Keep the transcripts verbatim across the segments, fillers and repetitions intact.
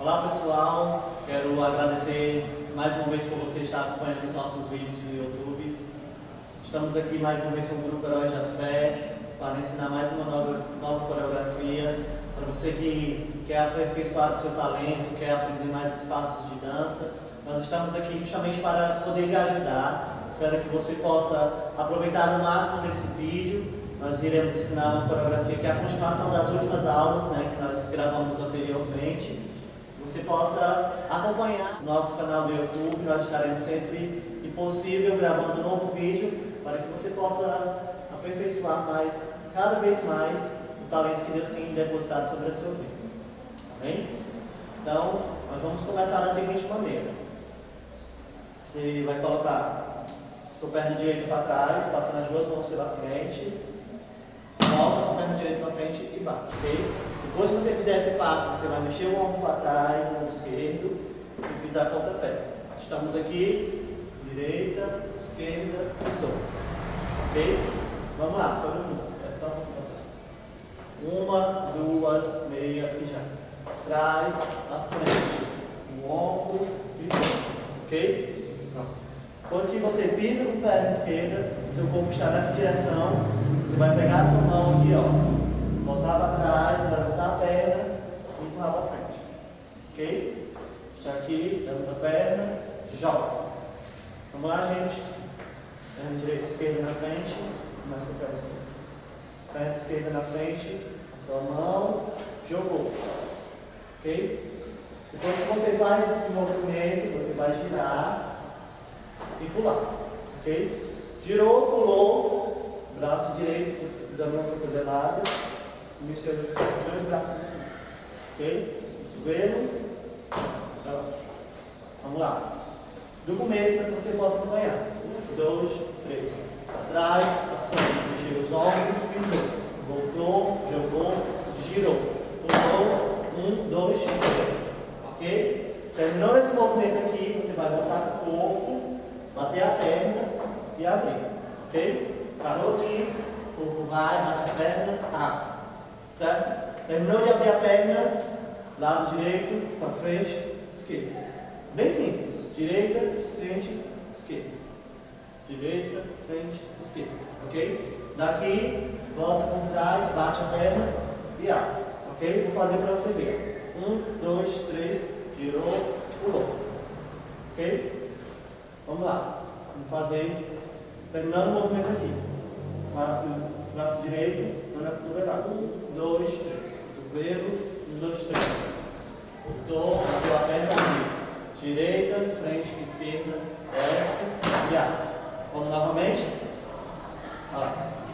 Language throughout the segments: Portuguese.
Olá pessoal, quero agradecer mais uma vez por você estar acompanhando os nossos vídeos no YouTube. Estamos aqui mais uma vez com o Grupo Heróis da Fé para ensinar mais uma nova, nova coreografia. Para você que quer aperfeiçoar o seu talento, quer aprender mais os passos de dança, nós estamos aqui justamente para poder lhe ajudar. Espero que você possa aproveitar o máximo desse vídeo. Nós iremos ensinar uma coreografia que é a continuação das últimas aulas, né, que nós gravamos anteriormente. Você possa acompanhar nosso canal do YouTube. Nós estaremos sempre que possível gravando um novo vídeo para que você possa aperfeiçoar mais, cada vez mais, o talento que Deus tem depositado sobre a sua vida. Amém? Então, nós vamos começar da seguinte maneira. Você vai colocar sua perna direita para trás, passando as duas mãos pela frente, volta com a perna direita para frente e bate, ok? Depois que você fizer esse passo, você vai mexer o ombro para trás, o ombro esquerdo e pisar a pontapé. Estamos aqui, direita, esquerda e solta. Ok? Vamos lá, todo mundo. É só um para trás. Uma, duas, meia e já. Trás, à frente. O ombro e solta. Ok? Pronto. Depois que você pisa com a perna esquerda, seu corpo está nessa direção, você vai pegar a sua mão aqui, ó. Voltar para trás, levantar a perna e empurrar para frente. Ok? Está aqui, levanta a perna, joga. Vamos lá, gente. Perna direita, esquerda na frente. Mais para trás. Perna esquerda na frente. A sua mão. Jogou. Ok? Depois que você faz esse movimento, você vai girar e pular. Ok? Girou, pulou. Braço direito da mão para o coordenado. Mexer os dois braços aqui. Ok? Joelho. Vamos lá. Do começo para que você possa acompanhar. Um, dois, três. Atrás, para frente. Mexer os ombros, pisou. Voltou, jogou, girou. Pulou. Um, dois, três. Ok? Terminou esse movimento aqui, você vai voltar com o corpo, bater a perna e abrir. Ok? Parou aqui, o corpo vai, bate a perna, abre. Certo? Terminou de abrir a perna, lado direito, para frente, esquerda. Bem simples. Direita, frente, esquerda. Direita, frente, esquerda. Ok? Daqui, volta com trás, bate a perna e abre. Ok? Vou fazer para você ver. Um, dois, três, girou, pulou. Ok? Vamos lá. Vamos fazer, terminando o movimento aqui. Braço, braço direito, na altura lá. Um, dois, três. Cotovelo, um, dois, três. Voltou, bateu a perna aqui. Direita, frente, esquerda, desce e abre. Vamos novamente. Ó.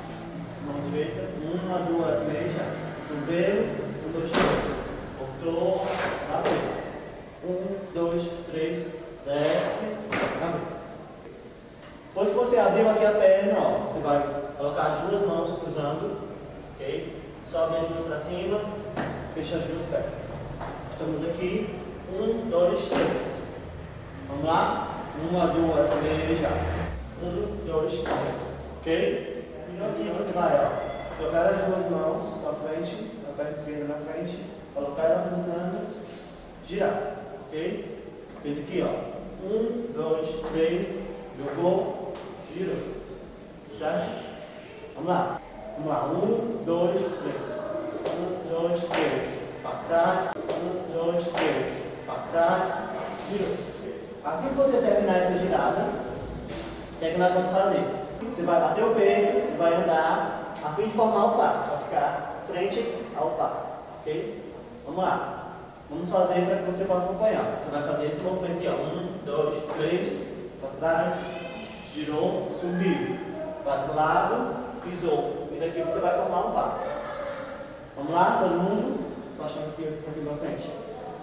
Mão direita, uma, duas, três, já. Cotovelo, um, dois, três. Voltou, bateu. Um, dois, três, desce, abre. Depois que você abriu aqui a perna, ó, você vai colocar as duas mãos cruzando, ok? Sobe as duas para cima, fecha as duas pernas. Estamos aqui, um, dois, três. Vamos lá? Uma, duas, três, já. Um, dois, três. Ok? E aqui você vai, ó, colocar as duas mãos para frente, a perna esquerda na frente, colocar ela cruzando, girar, ok? Fez aqui, ó. Um, dois, três, jogou, girou. Certo? Vamos lá. Vamos lá. Um, dois, três. Um, dois, três. Para trás. Um, dois, três. Para trás. Girou. Assim que você terminar essa girada, o que é que nós vamos fazer? Você vai bater o peito e vai andar a fim de formar o par. Vai ficar frente ao par. Ok? Vamos lá. Vamos fazer para que você possa acompanhar. Você vai fazer esse movimento aqui, ó. Um, dois, três. Para trás. Girou, subiu. Vai para o lado, pisou. E daqui você vai formar um par. Vamos lá, todo mundo? Estou achando que eu aqui para frente.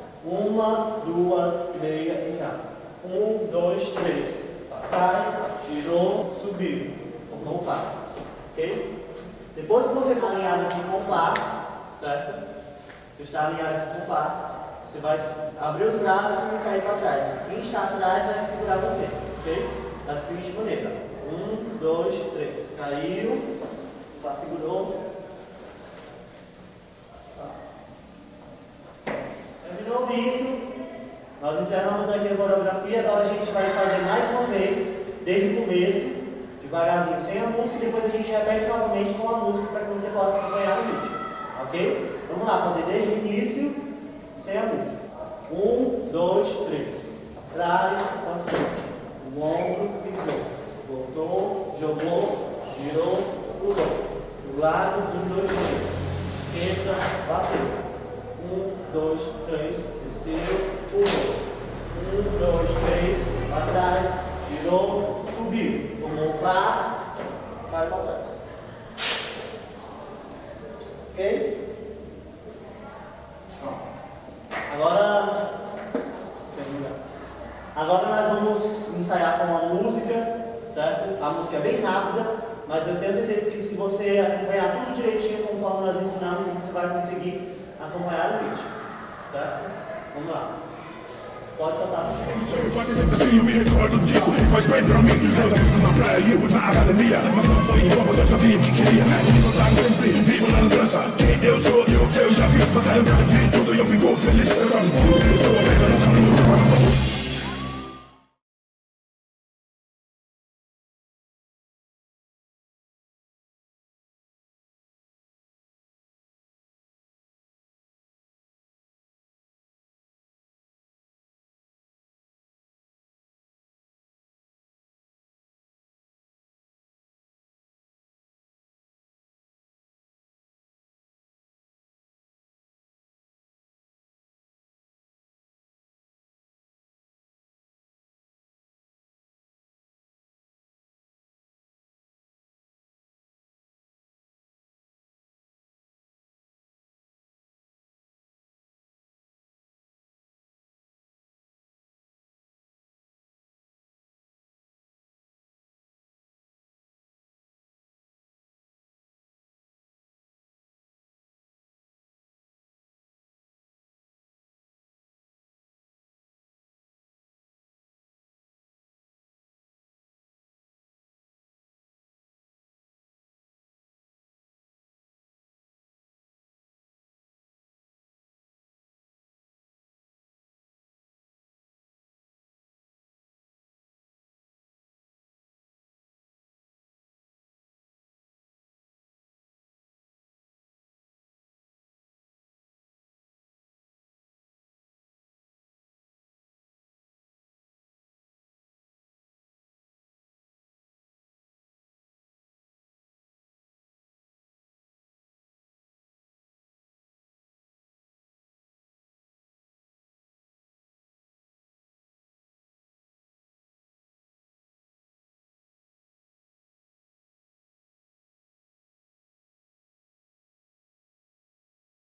Uma, duas, meia e já. Um, dois, três. Para trás, girou, subiu. Formou um par. Ok? Depois que você está alinhado aqui com o par, certo? Você está alinhado aqui com o par, você vai abrir os braços e cair para trás. Quem está atrás vai segurar você. Ok? Da seguinte maneira. Um, dois, três. Caiu. Segurou. Terminou isso. Nós encerramos aqui a coreografia, agora a gente vai fazer mais uma vez, desde o começo, devagarzinho, sem a música, e depois a gente repete novamente com a música para que você possa acompanhar o vídeo. Ok? Vamos lá, fazer desde o início, sem a música. Um, dois, três. Atrás, para frente. O ombro, pisou. Voltou, jogou, girou, pulou. Do lado, um, dois, três. Esquerda, bateu. Um, dois, três. Terceiro, pulou. Um, dois, três. Atrás, girou, subiu. Tomou para, vai para trás. Ok? Agora, agora nós vamos ensaiar com a música, certo? A música é bem rápida, mas eu tenho certeza que se você acompanhar tudo direitinho conforme nós ensinamos, você vai conseguir acompanhar o vídeo, certo? Vamos lá. Pode soltar. Eu sou eu, eu já vi passar, eu aprendi tudo e eu fico feliz. Eu já me tudo, eu sou a mesma.